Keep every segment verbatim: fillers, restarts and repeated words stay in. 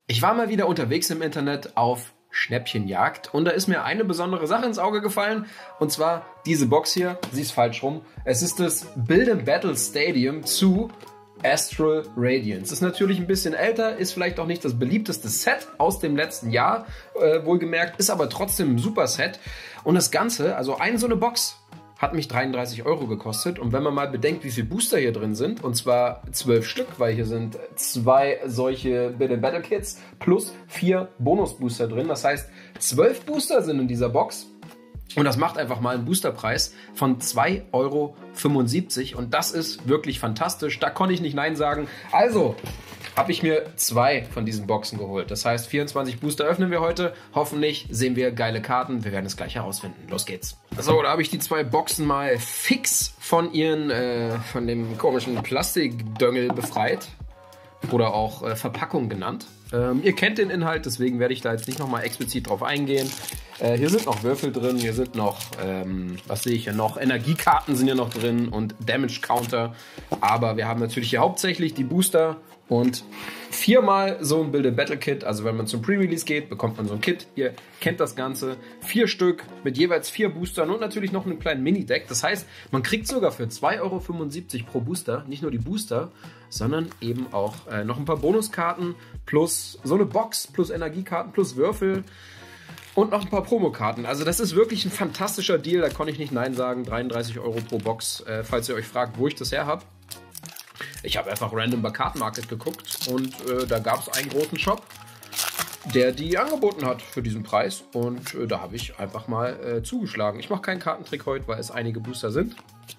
Ich war mal wieder unterwegs im Internet auf Schnäppchenjagd und da ist mir eine besondere Sache ins Auge gefallen und zwar diese Box hier, sie ist falsch rum. Es ist das Build and Battle Stadium zu Astral Radiance. Ist natürlich ein bisschen älter, ist vielleicht auch nicht das beliebteste Set aus dem letzten Jahr, äh, wohlgemerkt, ist aber trotzdem ein super Set. Und das Ganze, also eine so eine Box, hat mich dreiunddreißig Euro gekostet. Und wenn man mal bedenkt, wie viele Booster hier drin sind, und zwar zwölf Stück, weil hier sind zwei solche Build and Battle Kits plus vier Bonus-Booster drin. Das heißt, zwölf Booster sind in dieser Box. Und das macht einfach mal einen Boosterpreis von zwei Euro fünfundsiebzig. Und das ist wirklich fantastisch. Da konnte ich nicht Nein sagen. Also habe ich mir zwei von diesen Boxen geholt. Das heißt, vierundzwanzig Booster öffnen wir heute. Hoffentlich sehen wir geile Karten. Wir werden es gleich herausfinden. Los geht's. So, da habe ich die zwei Boxen mal fix von ihren, äh, von dem komischen Plastikdöngel befreit. Oder auch äh, Verpackung genannt. Ähm, ihr kennt den Inhalt, deswegen werde ich da jetzt nicht nochmal explizit drauf eingehen. Äh, hier sind noch Würfel drin, hier sind noch, ähm, was sehe ich hier noch? Energiekarten sind hier noch drin und Damage Counter. Aber wir haben natürlich hier hauptsächlich die Booster und viermal so ein Build a Battle Kit. Also wenn man zum Pre-Release geht, bekommt man so ein Kit. Ihr kennt das Ganze. Vier Stück mit jeweils vier Boostern und natürlich noch einen kleinen Mini-Deck. Das heißt, man kriegt sogar für zwei Euro fünfundsiebzig pro Booster nicht nur die Booster, sondern eben auch äh, noch ein paar Bonuskarten plus so eine Box plus Energiekarten plus Würfel. Und noch ein paar Promokarten. Also das ist wirklich ein fantastischer Deal. Da konnte ich nicht Nein sagen. dreiunddreißig Euro pro Box, äh, falls ihr euch fragt, wo ich das her habe. Ich habe einfach random bei Card Market geguckt und äh, da gab es einen großen Shop, der die angeboten hat für diesen Preis. Und äh, da habe ich einfach mal äh, zugeschlagen. Ich mache keinen Kartentrick heute, weil es einige Booster sind.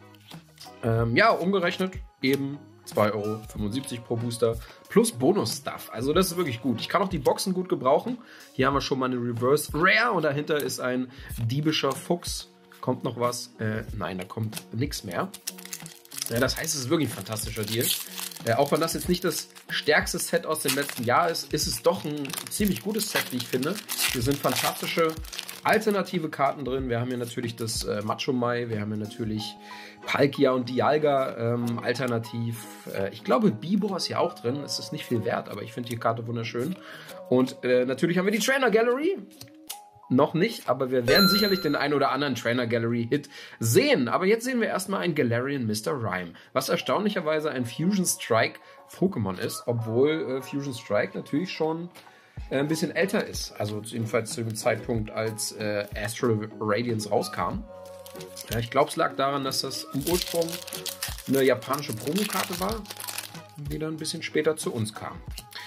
Ähm, ja, umgerechnet eben zwei Euro fünfundsiebzig pro Booster plus Bonus-Stuff. Also das ist wirklich gut. Ich kann auch die Boxen gut gebrauchen. Hier haben wir schon mal eine Reverse Rare und dahinter ist ein diebischer Fuchs. Kommt noch was? Äh, nein, da kommt nichts mehr. Ja, das heißt, es ist wirklich ein fantastischer Deal. Äh, auch wenn das jetzt nicht das stärkste Set aus dem letzten Jahr ist, ist es doch ein ziemlich gutes Set, wie ich finde. Hier sind fantastische alternative Karten drin. Wir haben hier natürlich das äh, Macho Mai, wir haben hier natürlich Palkia und Dialga ähm, alternativ. Äh, ich glaube, Bibor ist hier auch drin. Es ist nicht viel wert, aber ich finde die Karte wunderschön. Und äh, natürlich haben wir die Trainer Gallery. Noch nicht, aber wir werden sicherlich den einen oder anderen Trainer Gallery Hit sehen. Aber jetzt sehen wir erstmal einen Galarian Mister Rime, was erstaunlicherweise ein Fusion Strike Pokémon ist, obwohl äh, Fusion Strike natürlich schon äh, ein bisschen älter ist. Also jedenfalls zu dem Zeitpunkt, als äh, Astral Radiance rauskam. Ja, ich glaube, es lag daran, dass das im Ursprung eine japanische Promokarte war, die dann ein bisschen später zu uns kam.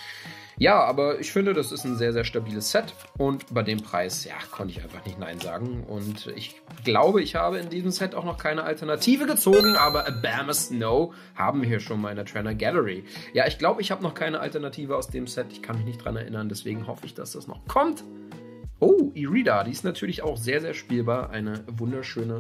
Ja, aber ich finde, das ist ein sehr, sehr stabiles Set und bei dem Preis, ja, konnte ich einfach nicht Nein sagen. Und ich glaube, ich habe in diesem Set auch noch keine Alternative gezogen, aber Obama Snow haben wir hier schon mal in der Trainer Gallery. Ja, ich glaube, ich habe noch keine Alternative aus dem Set. Ich kann mich nicht dran erinnern, deswegen hoffe ich, dass das noch kommt. Oh, Irida, die ist natürlich auch sehr, sehr spielbar. Eine wunderschöne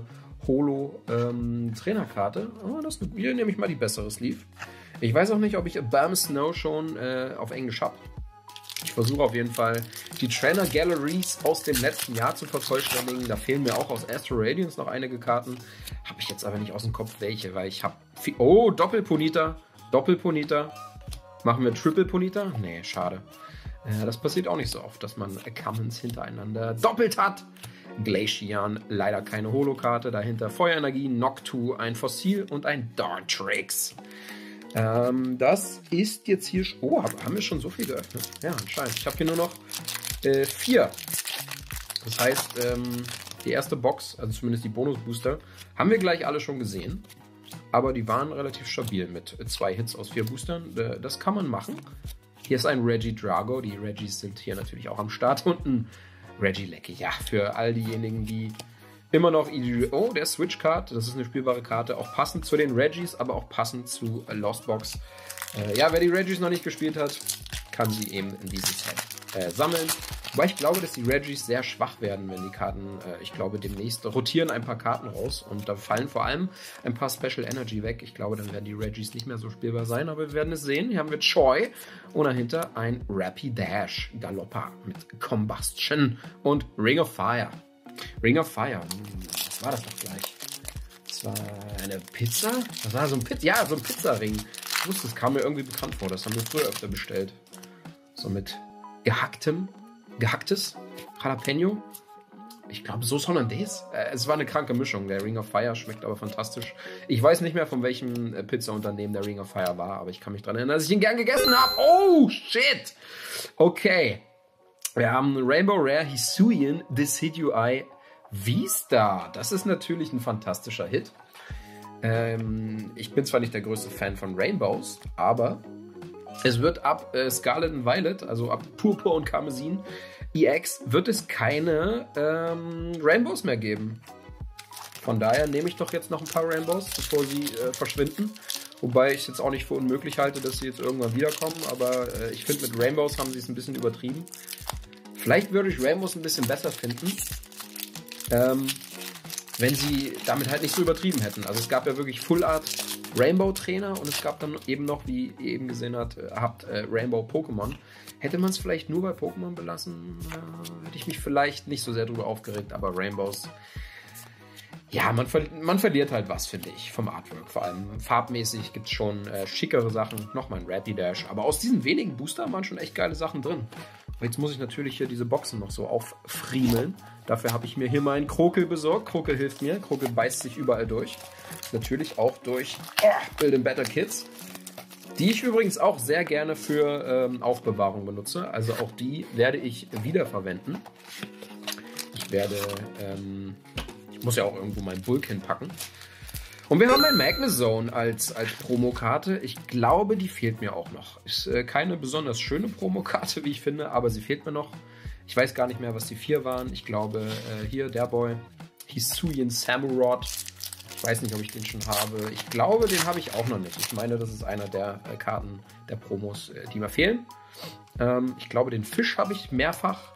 Holo-Trainerkarte. Ähm, oh, das, hier nehme ich mal die bessere Sleeve. Ich weiß auch nicht, ob ich Obama Snow schon äh, auf Englisch habe. Ich versuche auf jeden Fall, die Trainer Galleries aus dem letzten Jahr zu vervollständigen. Da fehlen mir auch aus Astral Radiance noch einige Karten. Habe ich jetzt aber nicht aus dem Kopf welche, weil ich habe... Oh, Doppelponita. Doppelponita. Machen wir Triple Ponita? Nee, schade. Äh, das passiert auch nicht so oft, dass man Commons hintereinander doppelt hat. Glacian, leider keine Holo-Karte. Dahinter Feuerenergie, Noctu, ein Fossil und ein Dartrix. Ähm, das ist jetzt hier... Oh, haben wir schon so viel geöffnet? Ja, anscheinend. Ich habe hier nur noch äh, vier. Das heißt, ähm, die erste Box, also zumindest die Bonus-Booster, haben wir gleich alle schon gesehen. Aber die waren relativ stabil mit zwei Hits aus vier Boostern. Äh, das kann man machen. Hier ist ein Regidrago. Die Regis sind hier natürlich auch am Start. Und ein Regieleki. Ja, für all diejenigen, die... Immer noch, oh, der Switch Card, das ist eine spielbare Karte, auch passend zu den Regis, aber auch passend zu Lost Box. Äh, ja, wer die Regis noch nicht gespielt hat, kann sie eben in diesem Set äh, sammeln. Wobei ich glaube, dass die Regis sehr schwach werden, wenn die Karten, äh, ich glaube, demnächst rotieren ein paar Karten raus und da fallen vor allem ein paar Special Energy weg. Ich glaube, dann werden die Regis nicht mehr so spielbar sein, aber wir werden es sehen. Hier haben wir Choi und dahinter ein Rapidash Galoppa mit Combustion und Ring of Fire. Ring of Fire. Was war das doch gleich? Das war eine Pizza? Das war so ein Pizza. Ja, so ein Pizzaring. Ich wusste, das kam mir irgendwie bekannt vor. Das haben wir früher öfter bestellt. So mit gehacktem, gehacktes Jalapeno. Ich glaube, Sauce Hollandaise. Äh, es war eine kranke Mischung. Der Ring of Fire schmeckt aber fantastisch. Ich weiß nicht mehr, von welchem äh, Pizzaunternehmen der Ring of Fire war, aber ich kann mich daran erinnern, dass ich ihn gern gegessen habe. Oh, shit! Okay. Wir haben Rainbow Rare Hisuian Decidueye Vista. Das ist natürlich ein fantastischer Hit. Ähm, ich bin zwar nicht der größte Fan von Rainbows, aber es wird ab äh, Scarlet and Violet, also ab Purpur und Karmesin E X, wird es keine ähm, Rainbows mehr geben. Von daher nehme ich doch jetzt noch ein paar Rainbows, bevor sie äh, verschwinden. Wobei ich es jetzt auch nicht für unmöglich halte, dass sie jetzt irgendwann wiederkommen. Aber äh, ich finde, mit Rainbows haben sie es ein bisschen übertrieben. Vielleicht würde ich Rainbows ein bisschen besser finden, ähm, wenn sie damit halt nicht so übertrieben hätten. Also es gab ja wirklich Full Art Rainbow Trainer und es gab dann eben noch, wie ihr eben gesehen habt, habt äh, Rainbow Pokémon. Hätte man es vielleicht nur bei Pokémon belassen, äh, hätte ich mich vielleicht nicht so sehr drüber aufgeregt, aber Rainbows, ja, man, ver man verliert halt was, finde ich, vom Artwork. Vor allem farbmäßig gibt es schon äh, schickere Sachen, nochmal ein Rapidash, aber aus diesen wenigen Boostern waren schon echt geile Sachen drin. Aber jetzt muss ich natürlich hier diese Boxen noch so auffriemeln. Dafür habe ich mir hier meinen Krokel besorgt. Krokel hilft mir. Krokel beißt sich überall durch. Natürlich auch durch oh, Build and Better Kits. Die ich übrigens auch sehr gerne für ähm, Aufbewahrung benutze. Also auch die werde ich wiederverwenden. Ich werde, ähm, ich muss ja auch irgendwo meinen Bulk hinpacken. Und wir haben ein Magnezone als, als Promokarte. Ich glaube, die fehlt mir auch noch. Ist äh, keine besonders schöne Promokarte, wie ich finde, aber sie fehlt mir noch. Ich weiß gar nicht mehr, was die vier waren. Ich glaube, äh, hier, der Boy, Hisuian Samurott. Ich weiß nicht, ob ich den schon habe. Ich glaube, den habe ich auch noch nicht. Ich meine, das ist einer der äh, Karten der Promos, äh, die mir fehlen. Ähm, ich glaube, den Fisch habe ich mehrfach.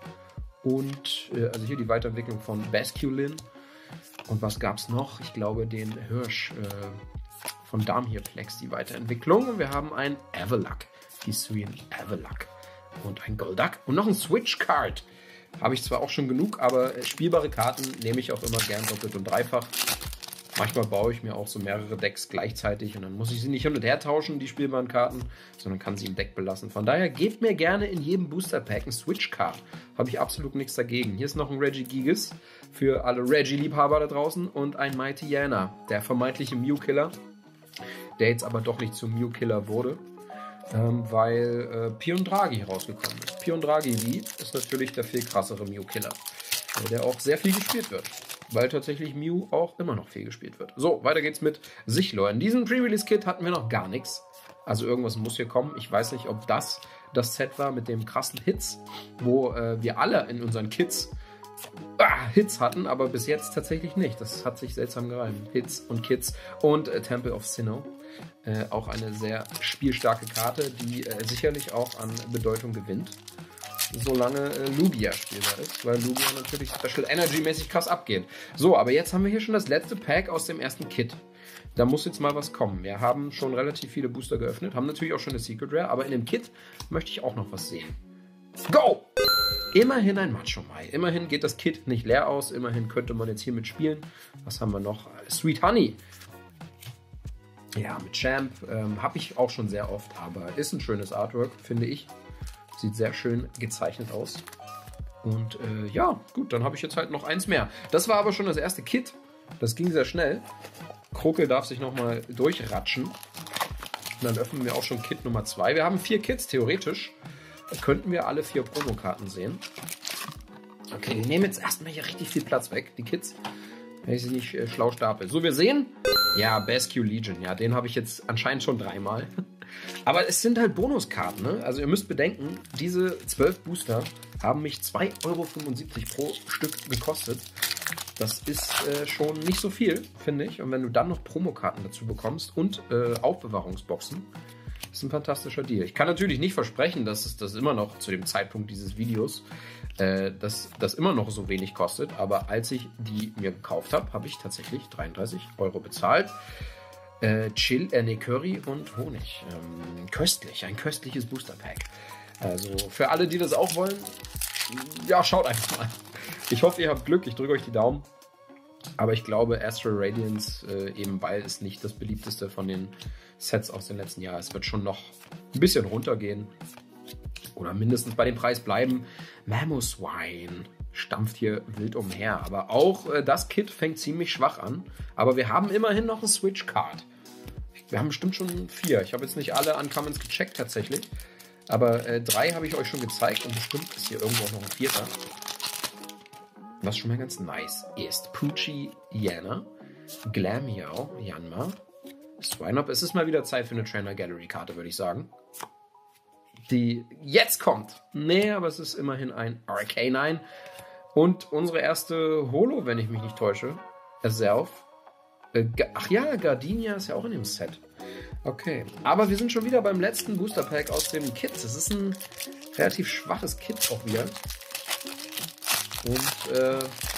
Und, äh, also hier die Weiterentwicklung von Basculin. Und was gab es noch? Ich glaube, den Hirsch äh, von Darmhirplex, die Weiterentwicklung. Und wir haben ein Avalak, Hisuian Avalak. Und ein Golduck. Und noch ein Switch Card. Habe ich zwar auch schon genug, aber äh, spielbare Karten nehme ich auch immer gern doppelt und dreifach. Manchmal baue ich mir auch so mehrere Decks gleichzeitig und dann muss ich sie nicht hin und her tauschen, die spielbaren Karten, sondern kann sie im Deck belassen. Von daher gebt mir gerne in jedem Booster Pack ein Switch Card. Habe ich absolut nichts dagegen. Hier ist noch ein Regigigas für alle Reggie-Liebhaber da draußen und ein Mighty Yana, der vermeintliche Mew-Killer, der jetzt aber doch nicht zum Mew-Killer wurde, ähm, weil äh, Piondragi herausgekommen ist. Piondragi V ist natürlich der viel krassere Mew-Killer, der auch sehr viel gespielt wird. Weil tatsächlich Mew auch immer noch viel gespielt wird. So, weiter geht's mit Sichlor. In diesem Pre-Release-Kit hatten wir noch gar nichts. Also irgendwas muss hier kommen. Ich weiß nicht, ob das das Set war mit dem krassen Hits, wo äh, wir alle in unseren Kits ah, Hits hatten, aber bis jetzt tatsächlich nicht. Das hat sich seltsam gereimt. Hits und Kits und äh, Temple of Sinnoh. Äh, auch eine sehr spielstarke Karte, die äh, sicherlich auch an Bedeutung gewinnt, solange äh, Lugia spielbar ist, weil Lugia natürlich Special Energy mäßig krass abgeht. So, aber jetzt haben wir hier schon das letzte Pack aus dem ersten Kit. Da muss jetzt mal was kommen. Wir haben schon relativ viele Booster geöffnet, haben natürlich auch schon eine Secret Rare, aber in dem Kit möchte ich auch noch was sehen. Go! Immerhin ein Machomai. Immerhin geht das Kit nicht leer aus. Immerhin könnte man jetzt hier mitspielen. Was haben wir noch? Sweet Honey. Ja, mit Champ ähm, habe ich auch schon sehr oft, aber ist ein schönes Artwork, finde ich. Sieht sehr schön gezeichnet aus. Und äh, ja, gut, dann habe ich jetzt halt noch eins mehr. Das war aber schon das erste Kit. Das ging sehr schnell. Krokel darf sich nochmal durchratschen. Und dann öffnen wir auch schon Kit Nummer zwei. Wir haben vier Kits, theoretisch. Da könnten wir alle vier Promokarten sehen. Okay, die nehmen jetzt erstmal hier richtig viel Platz weg, die Kits. Wenn ich sie nicht äh, schlau stapel. So, wir sehen. Ja, Basque Legion. Ja, den habe ich jetzt anscheinend schon dreimal. Aber es sind halt Bonuskarten, ne? Also ihr müsst bedenken, diese zwölf Booster haben mich zwei Euro fünfundsiebzig pro Stück gekostet. Das ist äh, schon nicht so viel, finde ich. Und wenn du dann noch Promokarten dazu bekommst und äh, Aufbewahrungsboxen, ist ein fantastischer Deal. Ich kann natürlich nicht versprechen, dass es das immer noch zu dem Zeitpunkt dieses Videos, äh, dass das immer noch so wenig kostet. Aber als ich die mir gekauft habe, habe ich tatsächlich dreiunddreißig Euro bezahlt. Äh, Chill, äh, nee, Curry und Honig. Ähm, köstlich, ein köstliches Booster Pack. Also für alle, die das auch wollen, ja, schaut einfach mal. Ich hoffe, ihr habt Glück, ich drücke euch die Daumen. Aber ich glaube, Astral Radiance, äh, eben weil es nicht das beliebteste von den Sets aus den letzten Jahren ist, wird schon noch ein bisschen runtergehen. oder mindestens bei dem Preis bleiben. Mamoswine stampft hier wild umher. Aber auch äh, das Kit fängt ziemlich schwach an. Aber wir haben immerhin noch ein Switch-Card. Wir haben bestimmt schon vier. Ich habe jetzt nicht alle Uncommons gecheckt tatsächlich. Aber äh, drei habe ich euch schon gezeigt. Und bestimmt ist hier irgendwo auch noch ein vierter. Was schon mal ganz nice ist. Poochie Yana, Glameow, Yanma, Swinub. Es ist mal wieder Zeit für eine Trainer Gallery Karte, würde ich sagen. Die jetzt kommt. Nee, aber es ist immerhin ein Arcanine. Und unsere erste Holo, wenn ich mich nicht täusche. Self. Äh, ach ja, Gardenia ist ja auch in dem Set. Okay. Aber wir sind schon wieder beim letzten Booster Pack aus dem Kit. Es ist ein relativ schwaches Kit auch wieder. Und äh,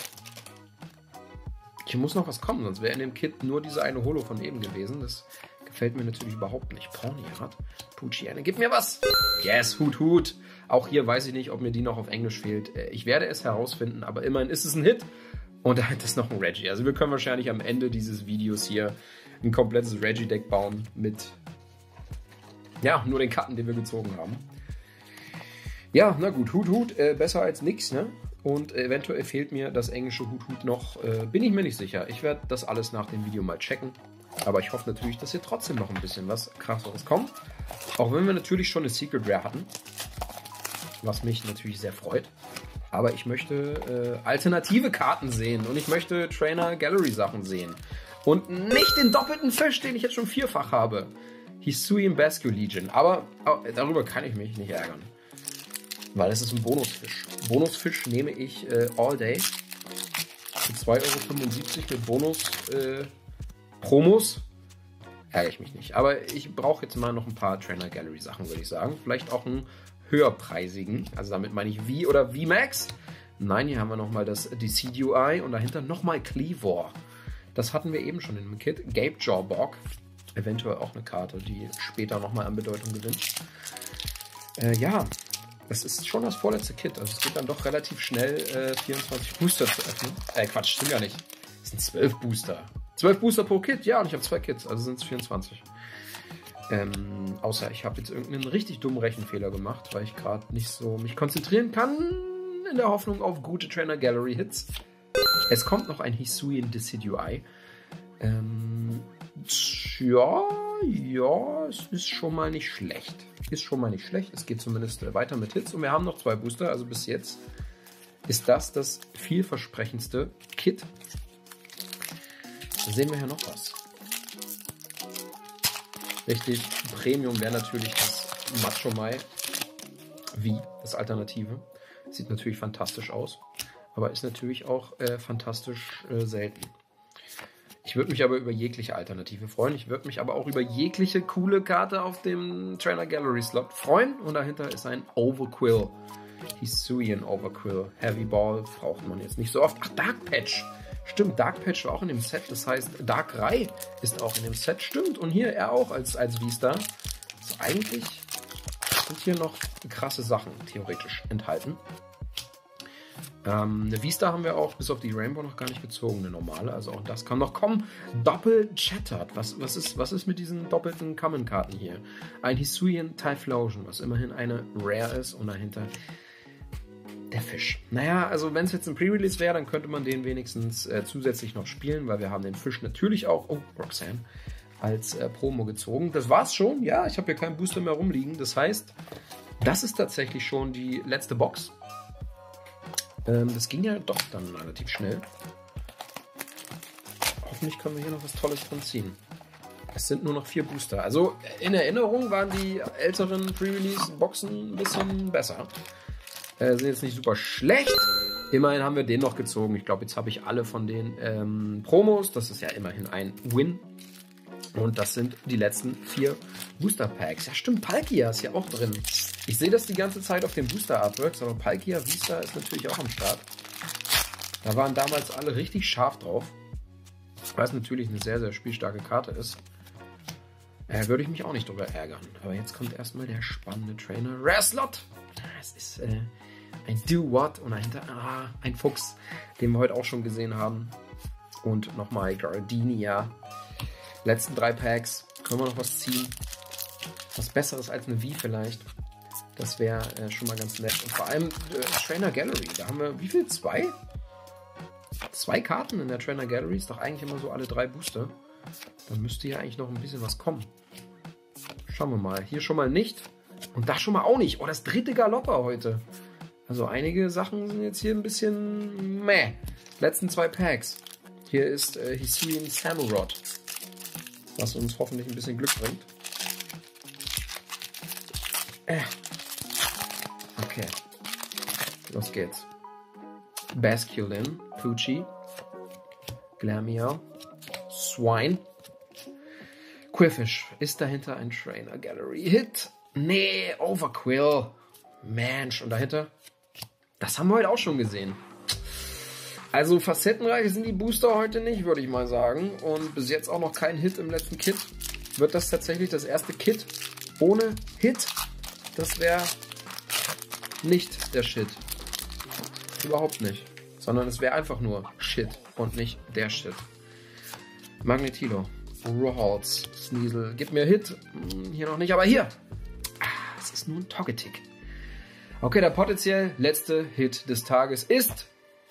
hier muss noch was kommen, sonst wäre in dem Kit nur diese eine Holo von eben gewesen. Das gefällt mir natürlich überhaupt nicht. Pawniard, Poochiana, gib mir was! Yes, Hut, Hut! Auch hier weiß ich nicht, ob mir die noch auf Englisch fehlt. Ich werde es herausfinden, aber immerhin ist es ein Hit. Und da ist noch ein Reggie. Also wir können wahrscheinlich am Ende dieses Videos hier ein komplettes Reggie-Deck bauen mit, ja, nur den Karten, die wir gezogen haben. Ja, na gut, Hut, Hut, äh, besser als nix, ne? Und eventuell fehlt mir das englische Hut, Hut noch. Äh, bin ich mir nicht sicher. Ich werde das alles nach dem Video mal checken. Aber ich hoffe natürlich, dass hier trotzdem noch ein bisschen was Krasseres kommt. Auch wenn wir natürlich schon eine Secret Rare hatten. Was mich natürlich sehr freut. Aber ich möchte äh, alternative Karten sehen. Und ich möchte Trainer Gallery Sachen sehen. Und nicht den doppelten Fisch, den ich jetzt schon vierfach habe. Hisuian Basque Legion. Aber oh, darüber kann ich mich nicht ärgern. Weil es ist ein Bonusfisch. Bonusfisch nehme ich äh, all day. Für zwei Euro fünfundsiebzig mit Bonus äh, Promos. Ärgere ich mich nicht. Aber ich brauche jetzt mal noch ein paar Trainer Gallery Sachen, würde ich sagen. Vielleicht auch einen höherpreisigen. Also damit meine ich V oder V-Max. Nein, hier haben wir nochmal das Decidueye und dahinter nochmal Cleavor. Das hatten wir eben schon in dem Kit. Gape Jawbog. Eventuell auch eine Karte, die später nochmal an Bedeutung gewinnt. Äh, ja. Das ist schon das vorletzte Kit. Also es geht dann doch relativ schnell, äh, vierundzwanzig Booster zu öffnen. Äh, Quatsch, stimmt ja nicht. Es sind zwölf Booster. zwölf Booster pro Kit? Ja, und ich habe zwei Kits, also sind es vierundzwanzig. Ähm, außer ich habe jetzt irgendeinen richtig dummen Rechenfehler gemacht, weil ich gerade nicht so mich konzentrieren kann in der Hoffnung auf gute Trainer Gallery Hits. Es kommt noch ein Hisuian Decidueye. Ähm, ja, ja, es ist schon mal nicht schlecht. Ist schon mal nicht schlecht. Es geht zumindest weiter mit Hits. Und wir haben noch zwei Booster. Also bis jetzt ist das das vielversprechendste Kit. Dann sehen wir hier noch was. Richtig, Premium wäre natürlich das Macho Mai. Wie das Alternative. Sieht natürlich fantastisch aus. Aber ist natürlich auch äh, fantastisch äh, selten. Ich würde mich aber über jegliche Alternative freuen. Ich würde mich aber auch über jegliche coole Karte auf dem Trainer Gallery Slot freuen. Und dahinter ist ein Overquill. Hisuian Overquill. Heavy Ball braucht man jetzt nicht so oft. Ach, Dark Patch. Stimmt, Dark Patch war auch in dem Set. Das heißt, Darkrai ist auch in dem Set. Stimmt. Und hier er auch als, als V-Star. Also eigentlich sind hier noch krasse Sachen theoretisch enthalten. Ähm, eine V-Star haben wir auch bis auf die Rainbow noch gar nicht gezogen, eine normale. Also auch das kann noch kommen. Doppel-Chattered. Was, was, ist, was ist mit diesen doppelten Common-Karten hier? Ein Hisuian Typhlosion, was immerhin eine Rare ist. Und dahinter der Fisch. Naja, also wenn es jetzt ein Pre-Release wäre, dann könnte man den wenigstens äh, zusätzlich noch spielen, weil wir haben den Fisch natürlich auch, oh, Roxanne, als äh, Promo gezogen. Das war's schon. Ja, ich habe hier keinen Booster mehr rumliegen. Das heißt, das ist tatsächlich schon die letzte Box. Das ging ja doch dann relativ schnell. Hoffentlich können wir hier noch was Tolles drin ziehen. Es sind nur noch vier Booster. Also in Erinnerung waren die älteren Pre-Release-Boxen ein bisschen besser. Äh, sind jetzt nicht super schlecht. Immerhin haben wir den noch gezogen. Ich glaube, jetzt habe ich alle von den ähm, Promos. Das ist ja immerhin ein Win. Und das sind die letzten vier Booster Packs. Ja stimmt, Palkia ist ja auch drin. Ich sehe das die ganze Zeit auf den Booster Artworks, aber Palkia Vista ist natürlich auch am Start. Da waren damals alle richtig scharf drauf. Weil es natürlich eine sehr, sehr spielstarke Karte ist. Äh, würde ich mich auch nicht drüber ärgern. Aber jetzt kommt erstmal der spannende Trainer Rare Slot. Es ist äh, ein Do-What und dahinter ah, ein Fuchs, den wir heute auch schon gesehen haben. Und nochmal Gardenia. Letzten drei Packs. Können wir noch was ziehen? Was Besseres als eine V vielleicht. Das wäre äh, schon mal ganz nett. Und vor allem äh, Trainer Gallery. Da haben wir, wie viel? Zwei? Zwei Karten in der Trainer Gallery. Ist doch eigentlich immer so alle drei Booster. Da müsste ja eigentlich noch ein bisschen was kommen. Schauen wir mal. Hier schon mal nicht. Und da schon mal auch nicht. Oh, das dritte Galopper heute. Also einige Sachen sind jetzt hier ein bisschen meh. Letzten zwei Packs. Hier ist äh, Hisuian Samurott. Was uns hoffentlich ein bisschen Glück bringt. Äh. Okay. Los geht's. Basculin, Pucci, Glameow, Swine, Quirfish. Ist dahinter ein Trainer Gallery Hit? Nee, Overquill. Mensch, und dahinter? Das haben wir heute auch schon gesehen. Also facettenreich sind die Booster heute nicht, würde ich mal sagen. Und bis jetzt auch noch kein Hit im letzten Kit. Wird das tatsächlich das erste Kit ohne Hit? Das wäre nicht der Shit. Überhaupt nicht. Sondern es wäre einfach nur Shit und nicht der Shit. Magnetilo, Rawls, Sneasel, gib mir Hit. Hier noch nicht, aber hier. Ah, es ist nur ein Togetic. Okay, der potenziell letzte Hit des Tages ist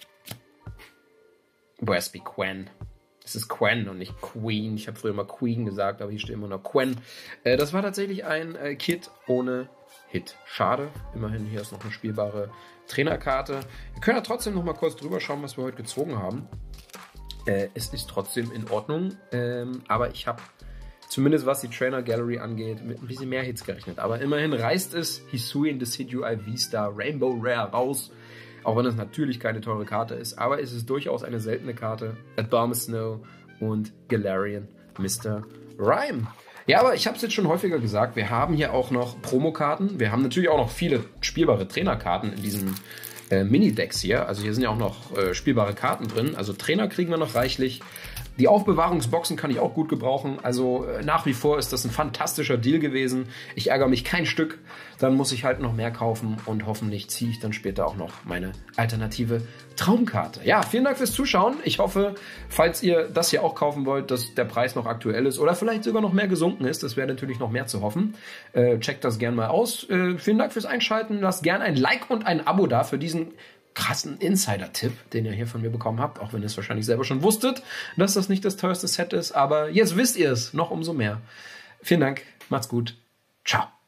Raspy Quen. Es ist Quen und nicht Queen. Ich habe früher mal Queen gesagt, aber hier steht immer noch Quen. Äh, das war tatsächlich ein äh, Kit ohne Hit. Schade. Immerhin hier ist noch eine spielbare Trainerkarte. Wir können ja trotzdem noch mal kurz drüber schauen, was wir heute gezogen haben. Äh, es ist trotzdem in Ordnung, ähm, aber ich habe zumindest was die Trainer Gallery angeht, mit ein bisschen mehr Hits gerechnet. Aber immerhin reißt es Hisuian Decidueye V-Star Rainbow Rare raus. Auch wenn es natürlich keine teure Karte ist, aber es ist durchaus eine seltene Karte. Abomasnow und Galarian Mister Rhyme. Ja, aber ich habe es jetzt schon häufiger gesagt, wir haben hier auch noch Promokarten. Wir haben natürlich auch noch viele spielbare Trainerkarten in diesen äh, Mini-Decks hier. Also hier sind ja auch noch äh, spielbare Karten drin. Also Trainer kriegen wir noch reichlich. Die Aufbewahrungsboxen kann ich auch gut gebrauchen. Also äh, nach wie vor ist das ein fantastischer Deal gewesen. Ich ärgere mich kein Stück. Dann muss ich halt noch mehr kaufen und hoffentlich ziehe ich dann später auch noch meine alternative Traumkarte. Ja, vielen Dank fürs Zuschauen. Ich hoffe, falls ihr das hier auch kaufen wollt, dass der Preis noch aktuell ist oder vielleicht sogar noch mehr gesunken ist. Das wäre natürlich noch mehr zu hoffen. Äh, checkt das gerne mal aus. Äh, vielen Dank fürs Einschalten. Lasst gerne ein Like und ein Abo da für diesen krassen Insider-Tipp, den ihr hier von mir bekommen habt, auch wenn ihr es wahrscheinlich selber schon wusstet, dass das nicht das teuerste Set ist, aber jetzt wisst ihr es noch umso mehr. Vielen Dank, macht's gut, ciao.